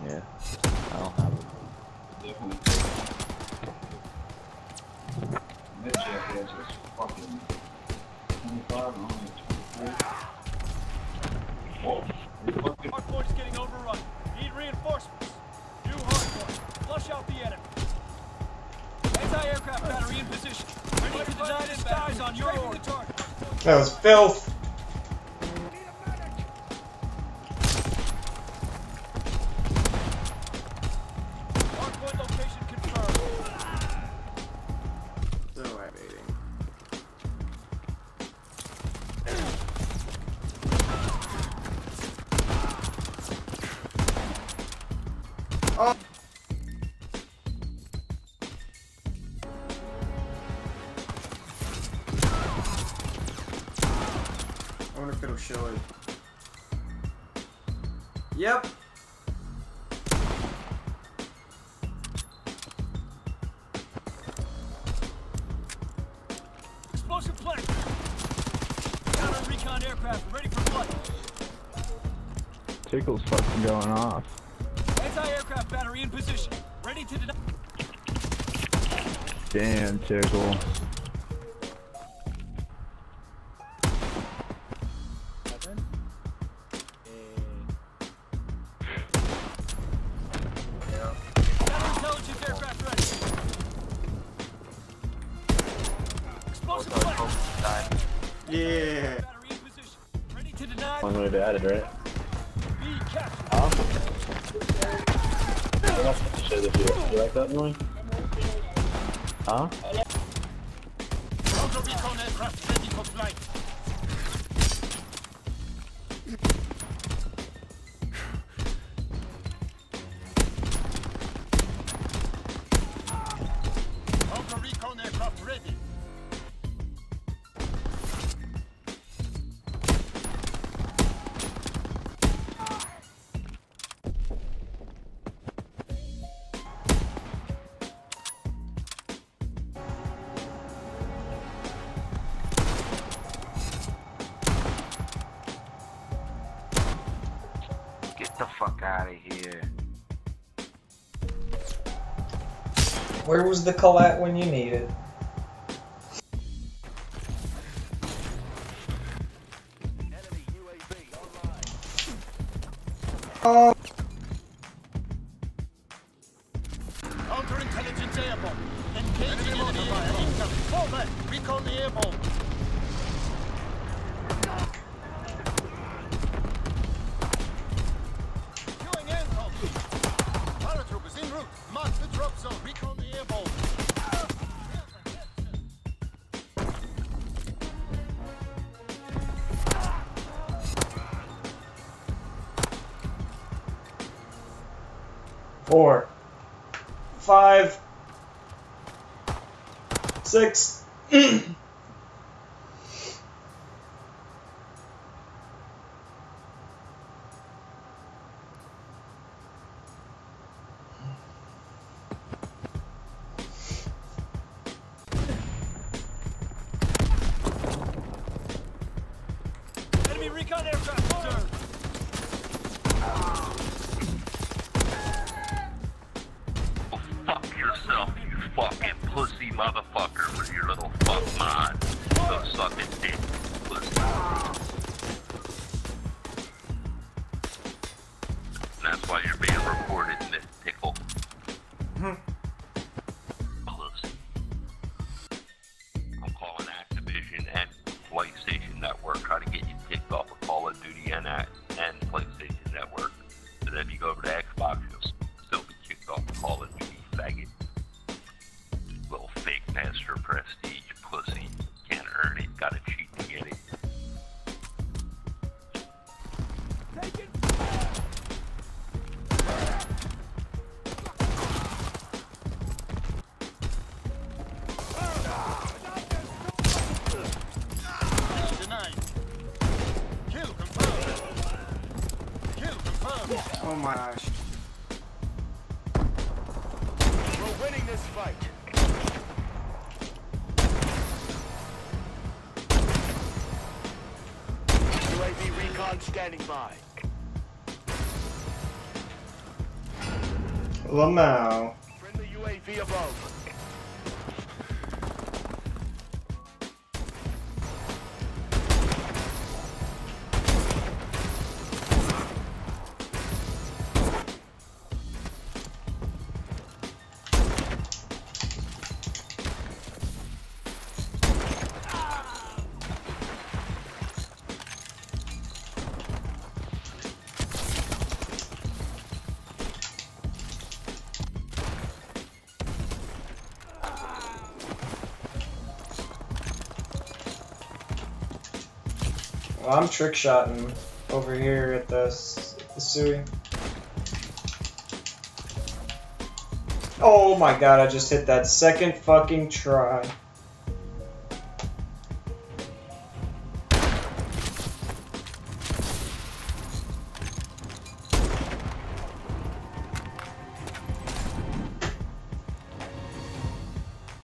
Yeah, I don't have it. Definitely. That jacket is fucking 25 and only 24. Whoa. Hardpoint's getting overrun. Need reinforcements. New hardpoint. Flush out the enemy. Anti-aircraft battery in position. Ready to design and skies on your order. That was filth. Hardpoint location confirmed. So aggravating. Oh. I wonder if it'll show it. Yep. Explosive plant. Counter recon aircraft ready for flight. Tickle's fucking going off. Anti-aircraft battery in position. Ready to deny. Damn, Tickle. Counterintelligence aircraft ready. Explosive plant. Yeah. Battery in position. Ready to deny. I'm gonna be added, right? B captured. Huh? I'm not supposed to show this here. You like that noise? Huh? Counter recon aircraft ready for flight. Counter recon aircraft ready. Get the fuck out of here. Where was the collat when you needed? Enemy UAV online. Oh. Counterintelligence airborne. Engaging enemy aircraft. Fall back. Recon the airborne. Queuing aircraft. Paratroopers en route. Mark the drop zone. Recon the airborne. Four. 5. 6. Enemy recon aircraft observed. Fuck yourself, you fucking pussy motherfucker with your little fuck mind. Go suck his dick, pussy. And that's why you're being recorded in this tickle. Pussy. I'm calling Activision and PlayStation Network trying to get you kicked off of Call of Duty and PlayStation Network. So then if you go over to Xbox, you'll still be kicked off of Call of Duty, faggot. Little fake master prestige pussy. Can't earn it, gotta cheat to get it. Take it. Denied. Kill confirmed. Kill confirmed. Oh my gosh. We're winning this fight. UAV recon standing by. Lamau. Friendly UAV above. Well, I'm trick shotting over here at the Sui. Oh my god, I just hit that second fucking try.